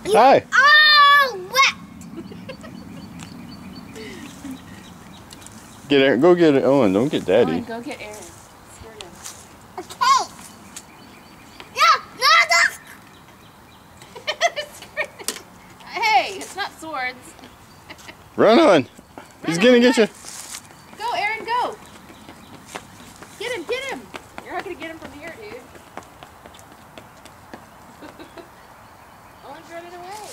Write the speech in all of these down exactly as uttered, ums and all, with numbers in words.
Hi. Oh, wet. Get Aaron. Go get Owen. Don't get Daddy. Owen, go get Aaron. Skirt him. Okay. No, no, no. Hey, it's not swords. Run on. He's Run gonna on, get you. Go, Aaron, go. Get him, get him. You're not gonna get him from here, dude. Owen's running away.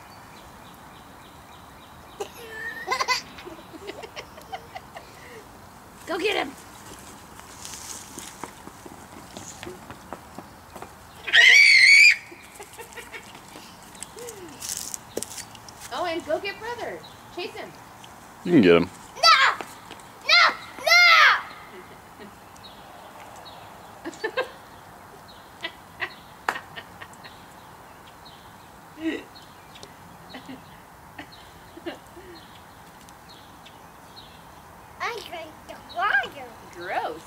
Go get him. Owen, go get brother. Chase him. You can get him. No, no, no. I drank the water. Gross.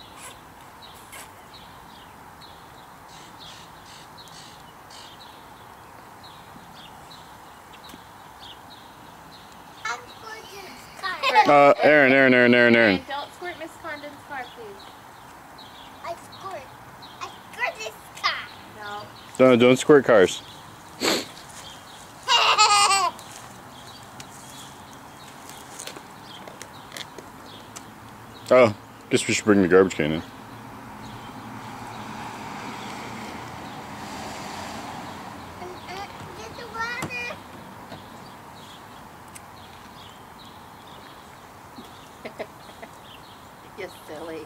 I'm going to start. Uh, Aaron, Aaron, Aaron, Aaron, Aaron. Aaron, don't squirt Miss Condon's car, please. I scored. I scored this car. No. Don't, don't squirt cars. Oh, guess we should bring the garbage can in. Get the water. You're silly.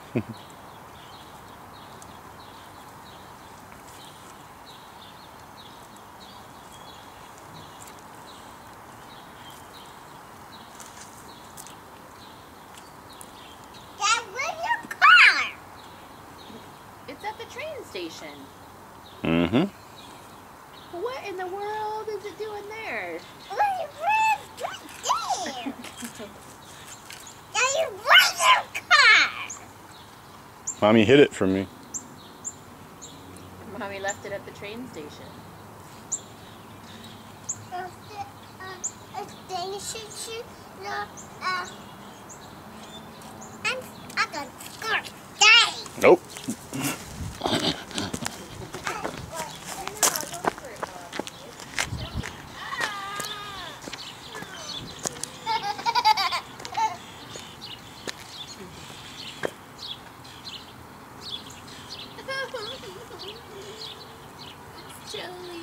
Dad, where's your car? It's at the train station. Mm-hmm. What in the world is it doing there? Where's right there? Daddy, where's your car? Mommy hid it from me. Mommy left it at the train station. Uh, uh, a station, no, uh, I'm, I got scored. Daddy. Nope. Jelly.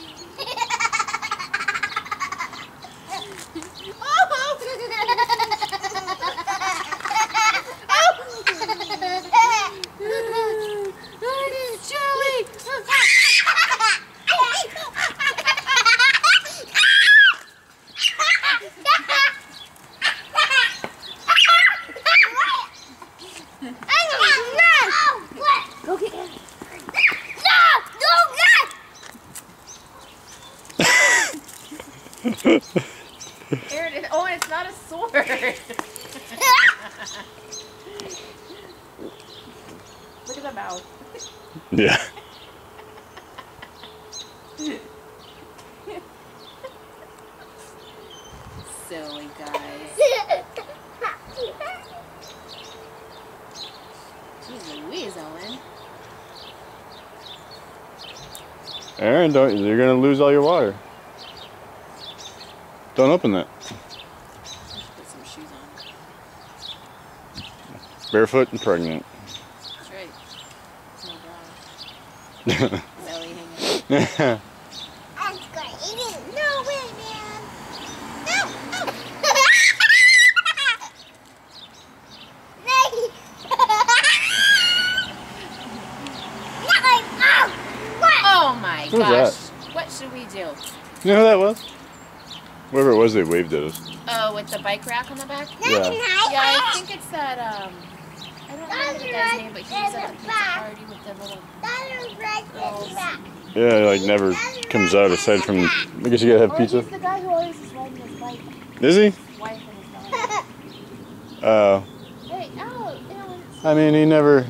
Go get him. Aaron, it, oh, it's not a sword. Look at the mouth. Yeah. Silly guys. Jeez Louise, Owen. Aaron, don't. You're gonna lose all your water. Don't open that. Put some shoes on. Barefoot and pregnant. That's right. No bra. Belly hanging. I'm going to eat it. No way, man. No. Oh my Who was gosh. that? What should we do? You know who that was? Whoever it was, they waved at us. Oh, with the bike rack on the back? Yeah. Yeah, I think it's that, um, I don't remember the guy's name, but he was at the pizza party with the little girls. Yeah, like never comes out aside from. I guess you gotta have Oh, pizza. he's the guy who always is riding his bike. Is he? His wife and his daughter. Oh. Hey, oh, you know, it's, I mean, he never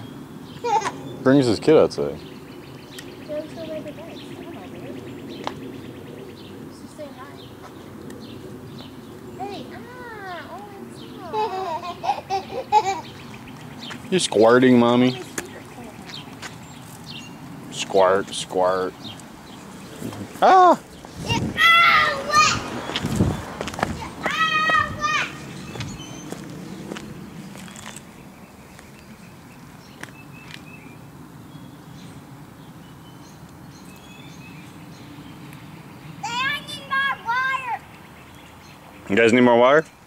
brings his kid outside. they always go ride their bikes. I don't know, dude. You squirting, mommy? Squirt, squirt. Ah! You're all wet. You're all wet. They need more water. You guys need more water?